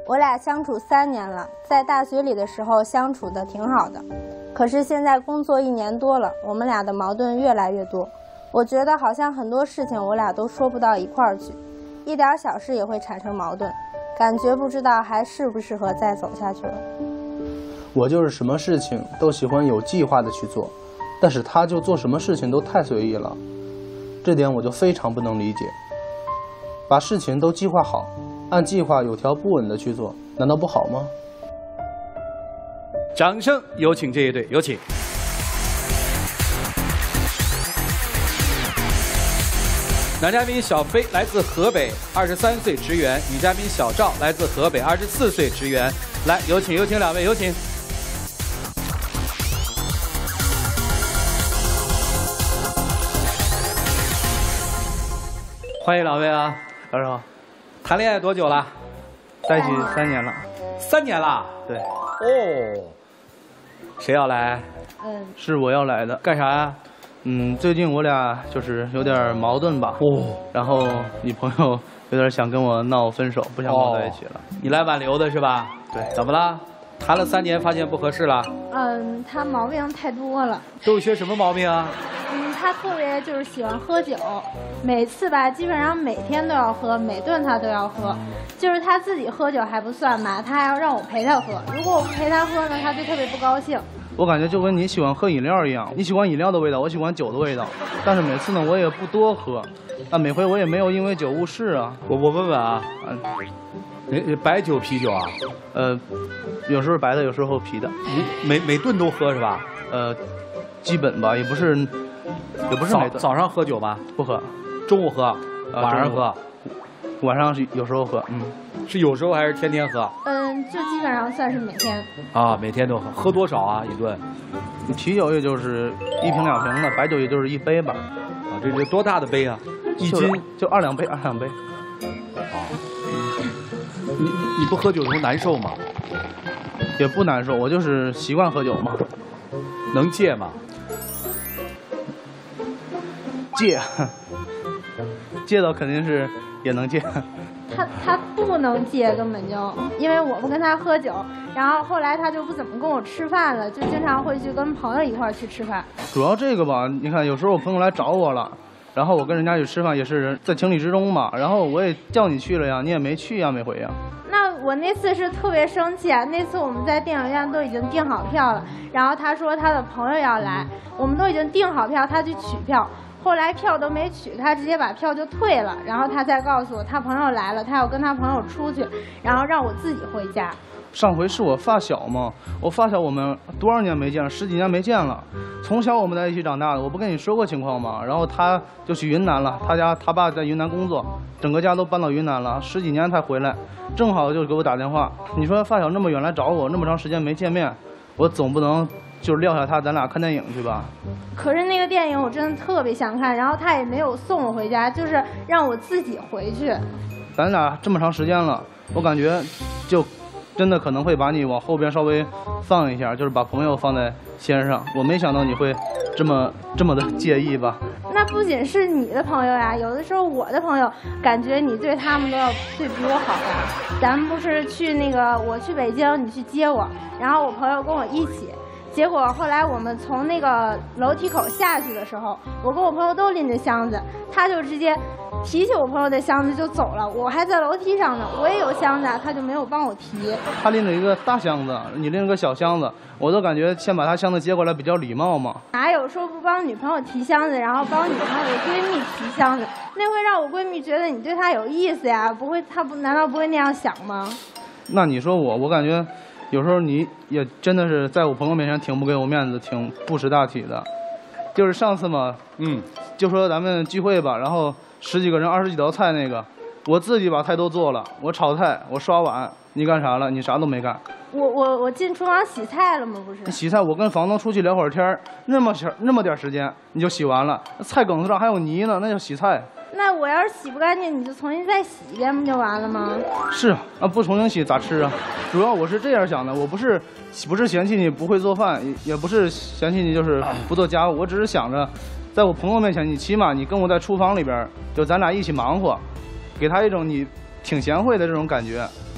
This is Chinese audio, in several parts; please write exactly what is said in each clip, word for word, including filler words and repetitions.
我俩相处三年了，在大学里的时候相处的挺好的，可是现在工作一年多了，我们俩的矛盾越来越多。我觉得好像很多事情我俩都说不到一块儿去，一点小事也会产生矛盾，感觉不知道还适不适合再走下去了。 我就是什么事情都喜欢有计划的去做，但是他就做什么事情都太随意了，这点我就非常不能理解。把事情都计划好，按计划有条不紊的去做，难道不好吗？ 掌声有请这一对，有请。男嘉宾小飞来自河北，二十三岁职员；女嘉宾小赵来自河北，二十四岁职员。来，有请，有请两位，有请。欢迎两位啊！ 老师好。 谈恋爱多久了？ 在一起三年了。 三年了？ 对。 哦。谁要来？ 嗯， 是我要来的。 干啥呀？ 嗯，最近我俩就是有点矛盾吧。 哦。 然后女朋友有点想跟我闹分手，不想跟我在一起了。 哦、你来挽留的是吧？ 对。 怎么了？谈了三年，发现不合适了？ 嗯，他毛病太多了。 都有些什么毛病啊？ 嗯，他特别就是喜欢喝酒，每次吧，基本上每天都要喝，每顿他都要喝。就是他自己喝酒还不算吧，他还要让我陪他喝。如果我不陪他喝呢，他就特别不高兴。 我感觉就跟你喜欢喝饮料一样，你喜欢饮料的味道，我喜欢酒的味道。但是每次呢，我也不多喝，那每回我也没有因为酒误事啊。 我我问问啊，嗯，白酒啤酒啊？ 呃，有时候白的，有时候啤的。 你每每顿都喝是吧？ 呃，基本吧，也不是，也不是每顿。 早上喝酒吗？ 不喝。 中午喝，晚上喝。 晚上是有时候喝，嗯， 是有时候还是天天喝？ 嗯，就基本上算是每天。 啊，每天都喝，喝多少啊？一顿？ 啤酒也就是一瓶两瓶的，白酒也就是一杯吧。 啊，这这多大的杯啊？一斤就二两杯，二两杯。 啊，你你不喝酒的时候难受吗？ 也不难受，我就是习惯喝酒嘛。 能戒吗？ 戒，戒到肯定是。也能戒， 他他不能戒，根本就因为我不跟他喝酒，然后后来他就不怎么跟我吃饭了，就经常会去跟朋友一块儿去吃饭。 主要这个吧，你看有时候我朋友来找我了，然后我跟人家去吃饭也是在情理之中嘛，然后我也叫你去了呀，你也没去呀，每回呀。 那我那次是特别生气啊！那次我们在电影院都已经订好票了，然后他说他的朋友要来，我们都已经订好票，他去取票。后来票都没取，他直接把票就退了，然后他再告诉我他朋友来了，他要跟他朋友出去，然后让我自己回家。 上回是我发小嘛，我发小我们多少年没见了，十几年没见了，从小我们在一起长大的，我不跟你说过情况吗？然后他就去云南了，他家他爸在云南工作，整个家都搬到云南了，十几年才回来，正好就给我打电话，你说发小那么远来找我，那么长时间没见面，我总不能就是撂下他，咱俩看电影去吧。 可是那个电影我真的特别想看，然后他也没有送我回家，就是让我自己回去。 咱俩这么长时间了，我感觉就真的可能会把你往后边稍微放一下，就是把朋友放在先上。我没想到你会这么这么的介意吧？ 那不仅是你的朋友呀，有的时候我的朋友感觉你对他们都要对比我好呀。咱们不是去那个我去北京，你去接我，然后我朋友跟我一起。结果后来我们从那个楼梯口下去的时候，我跟我朋友都拎着箱子，他就直接提起我朋友的箱子就走了。我还在楼梯上呢，我也有箱子，他就没有帮我提。 他拎着一个大箱子，你拎着个小箱子，我都感觉先把他箱子接过来比较礼貌嘛。 哪有说不帮女朋友提箱子，然后帮女朋友的闺蜜提箱子？那会让我闺蜜觉得你对她有意思呀，不会，她不难道不会那样想吗？ 那你说我，我感觉。有时候你也真的是在我朋友面前挺不给我面子，挺不识大体的。就是上次嘛， 嗯， 就说咱们聚会吧，然后十几个人二十几道菜那个，我自己把菜都做了，我炒菜，我刷碗，你干啥了？你啥都没干。 我我我进厨房洗菜了吗？不是。 洗菜，我跟房东出去聊会儿天，那么小那么点时间你就洗完了，菜梗子上还有泥呢，那叫洗菜。 那我要是洗不干净，你就重新再洗一遍不就完了吗？ 是啊，不重新洗咋吃啊？主要我是这样想的，我不是不是嫌弃你不会做饭，也不是嫌弃你就是不做家务，我只是想着，在我朋友面前，你起码你跟我在厨房里边，就咱俩一起忙活，给他一种你挺贤惠的这种感觉。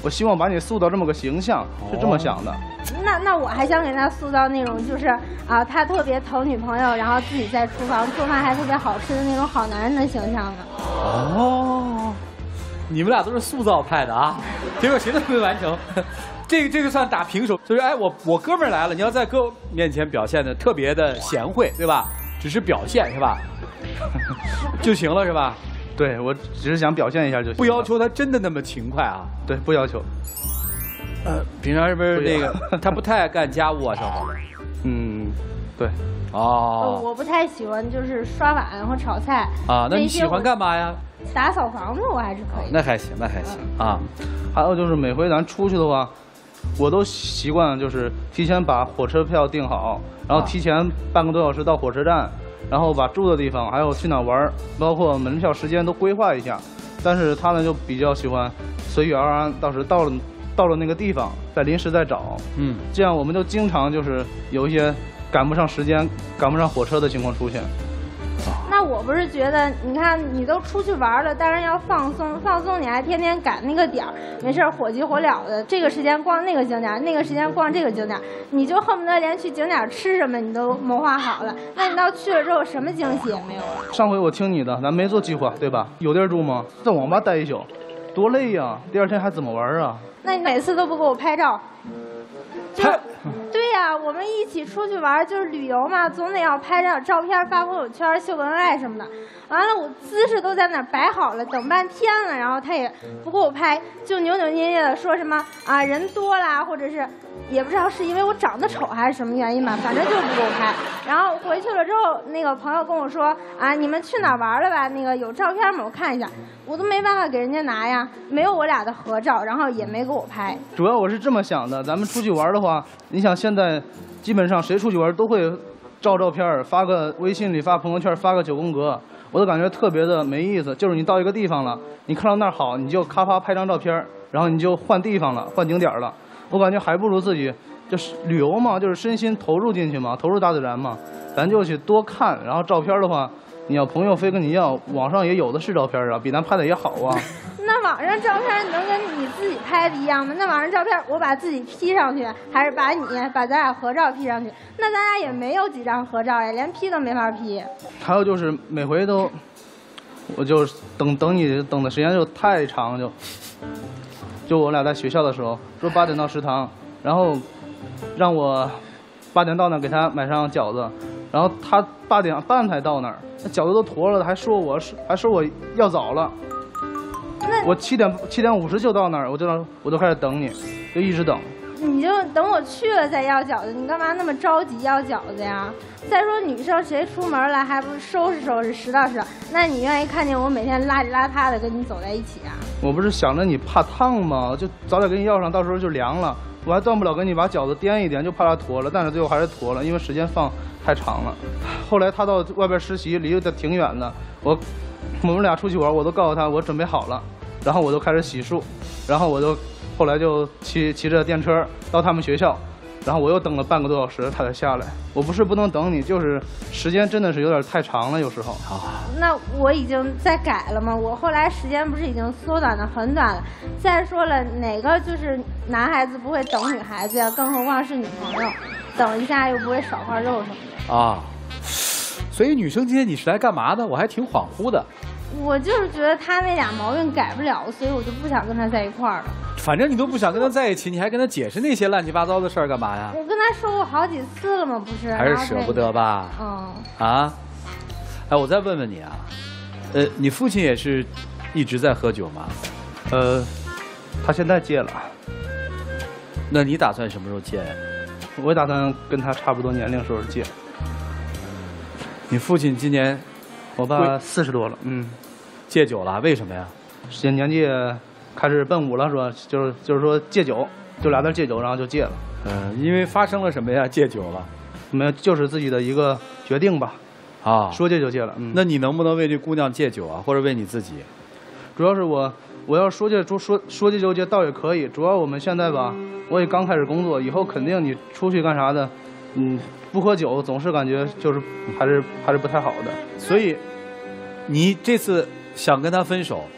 我希望把你塑造这么个形象，是这么想的。 那那我还想给他塑造那种就是啊，他特别疼女朋友，然后自己在厨房做饭还特别好吃的那种好男人的形象呢。 哦，你们俩都是塑造派的啊，结果谁都没完成。这个这个算打平手，就是哎，我我哥们儿来了，你要在哥面前表现的特别的贤惠，对吧？只是表现是吧？就行了是吧？ 对，我只是想表现一下就行了， 不要求他真的那么勤快啊。 对，不要求。 呃，平常是不是那个他不太爱干家务啊，小伙？ 嗯，对。 哦。 我不太喜欢就是刷碗和炒菜。 啊，那你喜欢干嘛呀？ 打扫房子我还是可以。 那还行，那还行啊。 还有就是每回咱出去的话，我都习惯就是提前把火车票订好，然后提前半个多小时到火车站，然后把住的地方还有去哪玩，包括门票时间都规划一下。但是他呢就比较喜欢随遇而安，到时到了到了那个地方再临时再找。 嗯， 这样我们就经常就是有一些赶不上时间、赶不上火车的情况出现。 那我不是觉得，你看你都出去玩了，当然要放松，放松你还天天赶那个点儿，没事火急火燎的，这个时间逛那个景点，那个时间逛这个景点，你就恨不得连去景点吃什么你都谋划好了，那你到去了之后什么惊喜也没有了。 上回我听你的，咱没做计划，对吧？有地儿住吗？在网吧待一宿，多累呀！第二天还怎么玩啊？ 那你每次都不给我拍照？ 拍。 对呀、啊，我们一起出去玩就是旅游嘛，总得要拍点照片发朋友圈秀个恩爱什么的。完了，我姿势都在那儿摆好了，等半天了，然后他也不给我拍，就扭扭捏捏的说什么啊人多啦，或者是也不知道是因为我长得丑还是什么原因吧，反正就是不给我拍。然后回去了之后，那个朋友跟我说啊，你们去哪儿玩了吧？那个有照片吗？我看一下。我都没办法给人家拿呀，没有我俩的合照，然后也没给我拍。 主要我是这么想的，咱们出去玩的话，你想现在基本上谁出去玩都会照照片，发个微信里发朋友圈，发个九宫格，我都感觉特别的没意思。就是你到一个地方了，你看到那儿好，你就咔啪拍张照片，然后你就换地方了，换景点了。我感觉还不如自己就是旅游嘛，就是身心投入进去嘛，投入大自然嘛，咱就去多看。然后照片的话，你要朋友非跟你要，网上也有的是照片啊，比咱拍的也好啊。 那网上照片能跟你自己拍的一样吗？那网上照片我把自己 P 上去，还是把你把咱俩合照 P 上去？那咱俩也没有几张合照呀，连 P 都没法 P。 还有就是每回都，我就等等你等的时间就太长，就就我俩在学校的时候说八点到食堂，然后让我八点到那儿给他买上饺子，然后他八点半才到那儿，那饺子都坨了，还说我是还说我要早了。我七点七点五十就到那儿，我就我都开始等你，就一直等。 你就等我去了再要饺子，你干嘛那么着急要饺子呀？再说女生谁出门了还不是收拾收拾拾掇拾掇？那你愿意看见我每天邋里邋遢的跟你走在一起啊？ 我不是想着你怕烫吗？就早点给你要上，到时候就凉了。我还断不了给你把饺子颠一颠，就怕它坨了，但是最后还是坨了，因为时间放太长了。后来他到外边实习，离得挺远的，我我们俩出去玩，我都告诉他我准备好了，然后我就开始洗漱，然后我就后来就骑骑着电车到他们学校，然后我又等了半个多小时他才下来。我不是不能等你，就是时间真的是有点太长了，有时候。 那我已经在改了吗？我后来时间不是已经缩短的很短了。再说了，哪个就是男孩子不会等女孩子呀？更何况是女朋友，等一下又不会少块肉什么的。 啊，所以女生今天你是来干嘛的？我还挺恍惚的。 我就是觉得他那俩毛病改不了，所以我就不想跟他在一块儿了。 反正你都不想跟他在一起，你还跟他解释那些乱七八糟的事儿干嘛呀？ 我跟他说过好几次了吗？不是， 还是舍不得吧？ 嗯。 啊，哎，我再问问你啊，呃，你父亲也是一直在喝酒吗？ 呃，他现在戒了。 那你打算什么时候戒呀？ 我打算跟他差不多年龄时候戒。 你父亲今年？ 我爸四十多了，嗯， 戒酒了，为什么呀？ 年年纪开始奔五了，说就是就是说戒酒，就俩字戒酒，然后就戒了。 嗯、呃，因为发生了什么呀？戒酒了？ 没有，就是自己的一个决定吧。 啊， 说戒就戒了。嗯， 那你能不能为这姑娘戒酒啊，或者为你自己？ 主要是我我要说戒说说说戒就戒倒也可以，主要我们现在吧，我也刚开始工作，以后肯定你出去干啥的，嗯。不喝酒总是感觉就是还是还是不太好的， 所以你这次想跟他分手，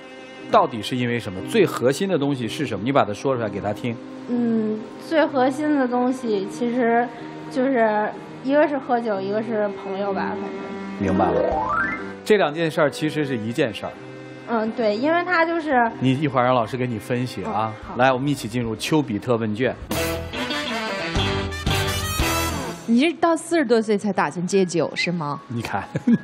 到底是因为什么？最核心的东西是什么？你把它说出来给他听。 嗯，最核心的东西其实就是一个是喝酒，一个是朋友吧，反正。 明白了，这两件事儿其实是一件事儿。 嗯，对，因为他就是你一会儿让老师给你分析啊。 好来，我们一起进入丘比特问卷。 你是到四十多岁才打算戒酒是吗？ 你看，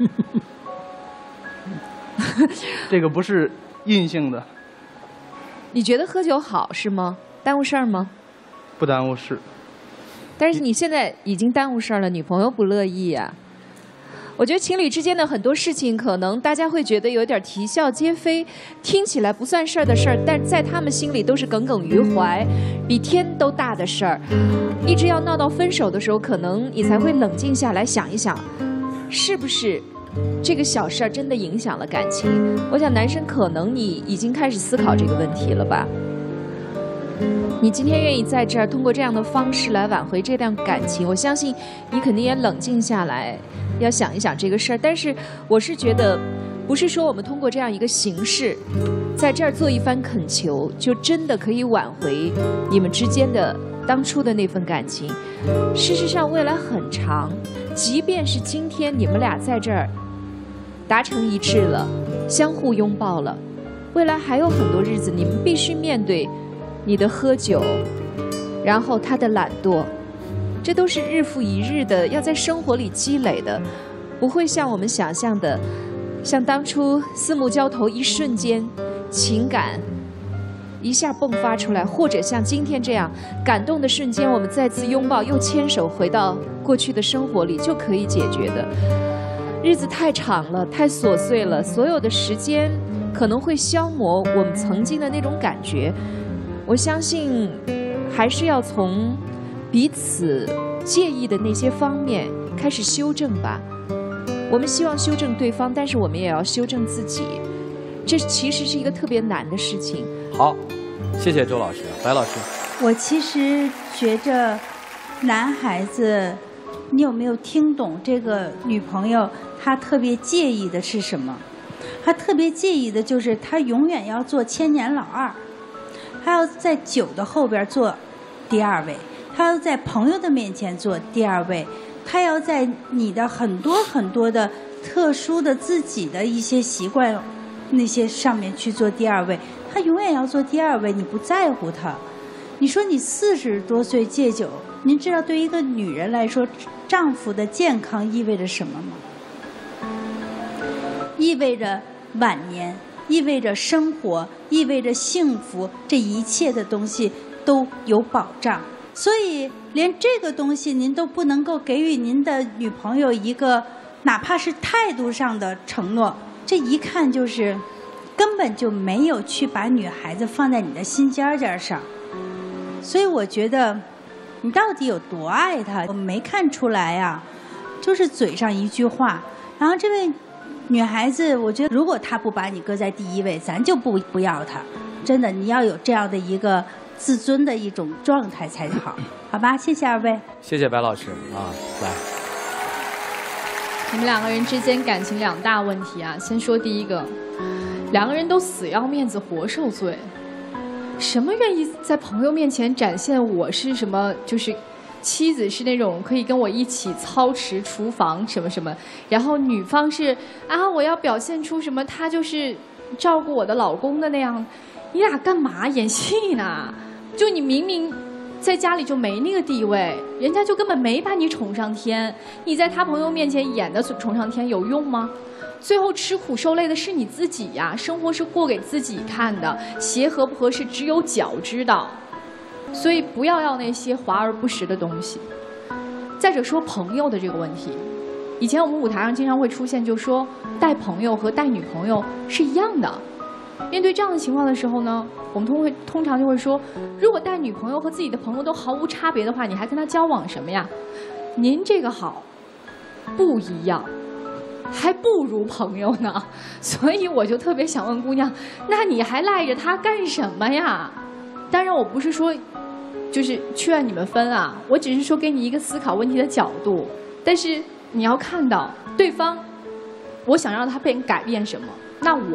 这个不是硬性的， 你觉得喝酒好是吗？耽误事儿吗？ 不耽误事。 但是你现在已经耽误事儿了，女朋友不乐意呀、啊。我觉得情侣之间的很多事情，可能大家会觉得有点啼笑皆非，听起来不算事儿的事儿，但在他们心里都是耿耿于怀，比天都大的事儿。一直要闹到分手的时候，可能你才会冷静下来想一想，是不是这个小事儿真的影响了感情？我想男生可能你已经开始思考这个问题了吧。你今天愿意在这儿通过这样的方式来挽回这段感情，我相信你肯定也冷静下来，要想一想这个事儿。但是我是觉得，不是说我们通过这样一个形式，在这儿做一番恳求，就真的可以挽回你们之间的当初的那份感情。事实上，未来很长，即便是今天你们俩在这儿达成一致了，相互拥抱了，未来还有很多日子，你们必须面对。你的喝酒，然后他的懒惰，这都是日复一日的要在生活里积累的，不会像我们想象的，像当初四目交投一瞬间，情感一下迸发出来，或者像今天这样感动的瞬间，我们再次拥抱又牵手回到过去的生活里就可以解决的。日子太长了，太琐碎了，所有的时间可能会消磨我们曾经的那种感觉。我相信，还是要从彼此介意的那些方面开始修正吧。我们希望修正对方，但是我们也要修正自己。这其实是一个特别难的事情。 好，谢谢周老师，白老师。 我其实觉着，男孩子，你有没有听懂这个女朋友她特别介意的是什么？她特别介意的就是她永远要做千年老二。他要在酒的后边做第二位，他要在朋友的面前做第二位，他要在你的很多很多的特殊的自己的一些习惯那些上面去做第二位，他永远要做第二位，你不在乎他。你说你四十多岁戒酒，您知道对于一个女人来说，丈夫的健康意味着什么吗？意味着晚年，意味着生活，意味着幸福，这一切的东西都有保障。所以连这个东西您都不能够给予您的女朋友一个哪怕是态度上的承诺，这一看就是根本就没有去把女孩子放在你的心尖尖上。所以我觉得你到底有多爱她，我没看出来呀、啊，就是嘴上一句话。然后这位女孩子，我觉得如果她不把你搁在第一位，咱就不不要她。真的，你要有这样的一个自尊的一种状态才好，好吧？谢谢二位， 谢谢白老师啊，来， 你们两个人之间感情两大问题啊。先说第一个，两个人都死要面子活受罪，什么愿意在朋友面前展现我是什么，就是妻子是那种可以跟我一起操持厨房什么什么，然后女方是啊，我要表现出什么，她就是照顾我的老公的那样，你俩干嘛演戏呢？就你明明在家里就没那个地位，人家就根本没把你宠上天，你在他朋友面前演的宠上天有用吗？最后吃苦受累的是你自己呀，生活是过给自己看的，鞋合不合适只有脚知道。所以不要要那些华而不实的东西。再者说朋友的这个问题，以前我们舞台上经常会出现，就说带朋友和带女朋友是一样的。面对这样的情况的时候呢，我们通会通常就会说，如果带女朋友和自己的朋友都毫无差别的话，你还跟他交往什么呀？您这个好不一样，还不如朋友呢。所以我就特别想问姑娘，那你还赖着他干什么呀？当然我不是说就是劝你们分啊，我只是说给你一个思考问题的角度。但是你要看到对方，我想让他变改变什么，那我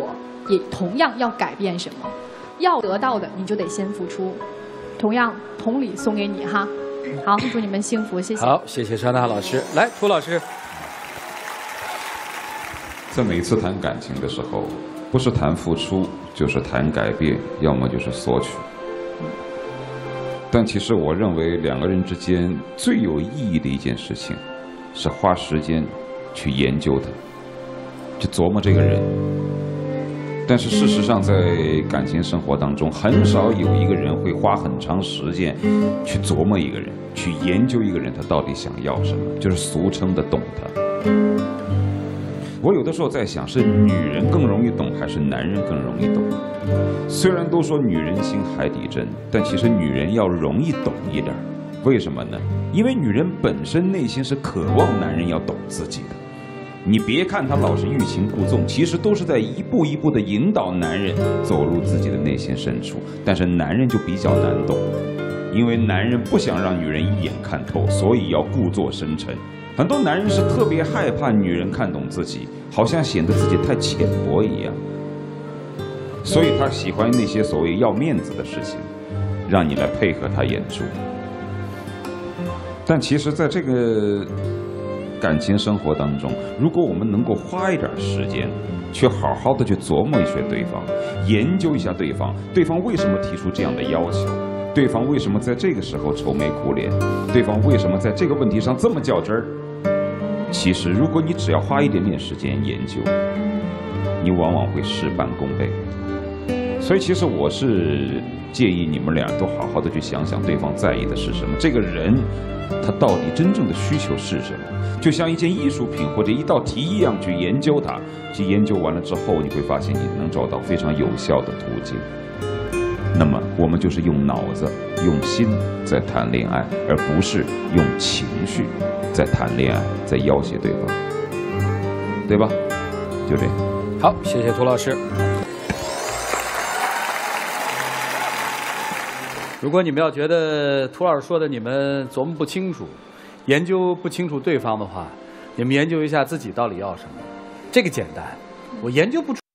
也同样要改变什么。要得到的，你就得先付出。同样，同理送给你哈。好，祝你们幸福，谢谢。 好，谢谢莎娜老师。来，涂老师。 在每一次谈感情的时候，不是谈付出，就是谈改变，要么就是索取。但其实我认为，两个人之间最有意义的一件事情，是花时间去研究他，去琢磨这个人。但是事实上，在感情生活当中，很少有一个人会花很长时间去琢磨一个人，去研究一个人他到底想要什么，就是俗称的懂他。我有的时候在想，是女人更容易懂，还是男人更容易懂？虽然都说女人心海底针，但其实女人要容易懂一点。为什么呢？因为女人本身内心是渴望男人要懂自己的。你别看她老是欲擒故纵，其实都是在一步一步的引导男人走入自己的内心深处。但是男人就比较难懂，因为男人不想让女人一眼看透，所以要故作深沉。很多男人是特别害怕女人看懂自己，好像显得自己太浅薄一样，所以他喜欢那些所谓要面子的事情，让你来配合他演出。但其实在这个感情生活当中，如果我们能够花一点时间去好好的去琢磨一下对方，研究一下对方，对方为什么提出这样的要求，对方为什么在这个时候愁眉苦脸，对方为什么在这个问题上这么较真儿，其实如果你只要花一点点时间研究，你往往会事半功倍。所以其实我是建议你们俩都好好的去想想对方在意的是什么，这个人他到底真正的需求是什么，就像一件艺术品或者一道题一样去研究它。去研究完了之后，你会发现你能找到非常有效的途径。那么我们就是用脑子用心在谈恋爱，而不是用情绪在谈恋爱，在要挟对方，对吧？就这样。 好，谢谢涂老师。如果你们要觉得涂老师说的你们琢磨不清楚，研究不清楚对方的话，你们研究一下自己到底要什么。这个简单，我研究不出。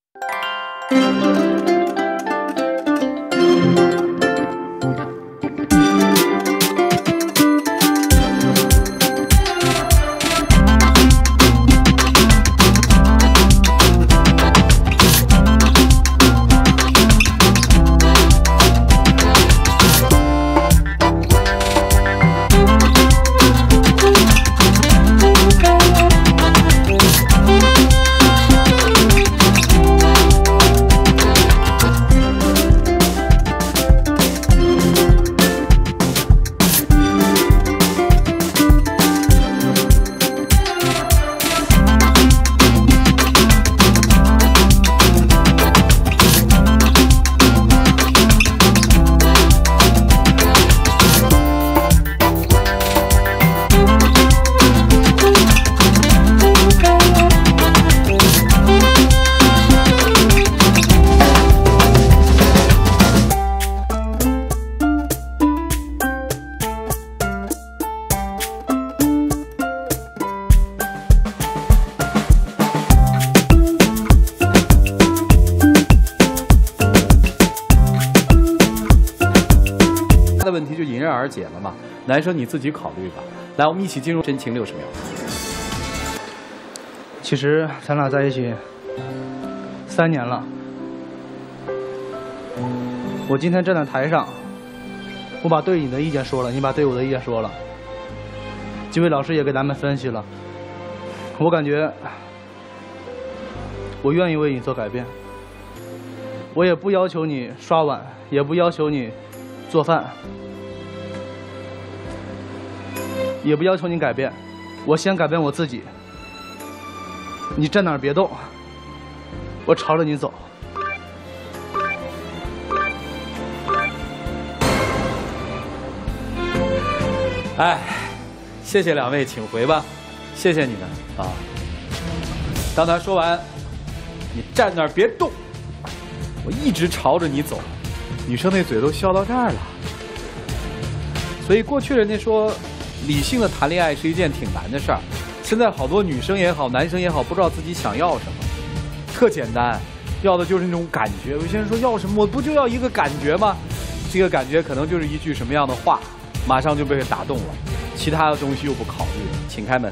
解了嘛？男生你自己考虑吧。来，我们一起进入真情六十秒。 其实咱俩在一起三年了，我今天站在台上，我把对你的意见说了，你把对我的意见说了，几位老师也给咱们分析了。我感觉我愿意为你做改变，我也不要求你刷碗，也不要求你做饭，也不要求你改变，我先改变我自己。你站哪儿别动，我朝着你走。 哎，谢谢两位，请回吧，谢谢你们啊。当他说完，你站那儿别动，我一直朝着你走，女生那嘴都笑到这儿了。所以过去人家说，理性的谈恋爱是一件挺难的事儿。现在好多女生也好，男生也好，不知道自己想要什么。特简单， 要的就是那种感觉。有些人说要什么，我不就要一个感觉吗？这个感觉可能就是一句什么样的话，马上就被打动了，其他的东西又不考虑了。请开门。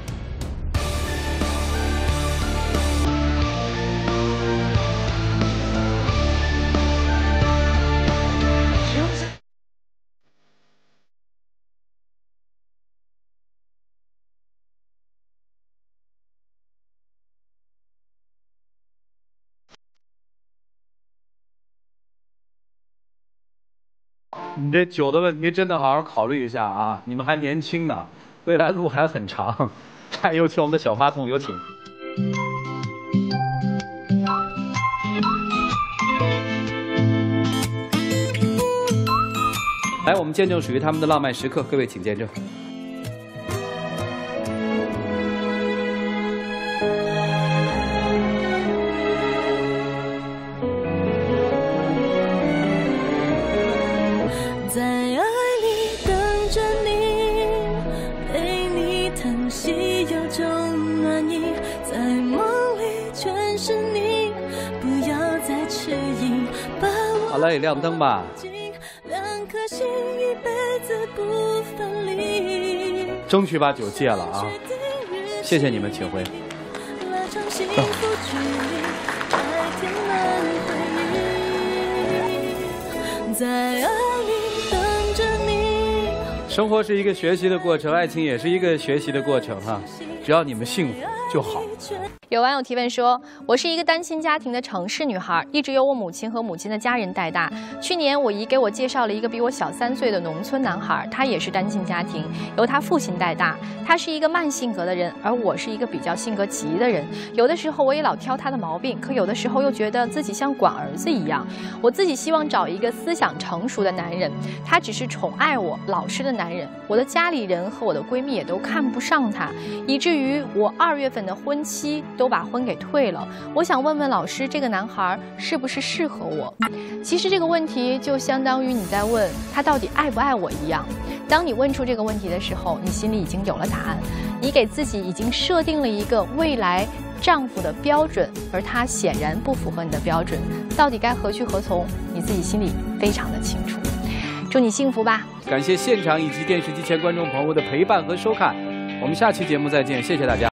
你这酒的问题真的好好考虑一下啊！你们还年轻呢，未来路还很长。还有请我们的小花童，有请。来，我们见证属于他们的浪漫时刻，各位请见证。 在爱里等着你，陪你叹息有种暖意，在梦里全是你，不要再迟疑，把我好了，也亮灯吧。 两颗心一辈子不分离， 争取把酒戒了啊！谢谢你们，请回。 拉长幸福距离，太填满回忆，在爱里等着你。 生活是一个学习的过程，爱情也是一个学习的过程哈。只要你们幸福就好。 有网友提问说：“我是一个单亲家庭的城市女孩，一直由我母亲和母亲的家人带大。去年我姨给我介绍了一个比我小三岁的农村男孩，他也是单亲家庭，由他父亲带大。他是一个慢性格的人，而我是一个比较性格急的人。有的时候我也老挑他的毛病，可有的时候又觉得自己像管儿子一样。我自己希望找一个思想成熟的男人，他只是宠爱我、老实的男人。我的家里人和我的闺蜜也都看不上他，以至于我二月份的婚期都把婚给退了。我想问问老师，这个男孩是不是适合我？其实这个问题就相当于你在问他到底爱不爱我一样。当你问出这个问题的时候，你心里已经有了答案，你给自己已经设定了一个未来丈夫的标准，而他显然不符合你的标准，到底该何去何从，你自己心里非常的清楚。祝你幸福吧！ 感谢现场以及电视机前观众朋友的陪伴和收看，我们下期节目再见，谢谢大家。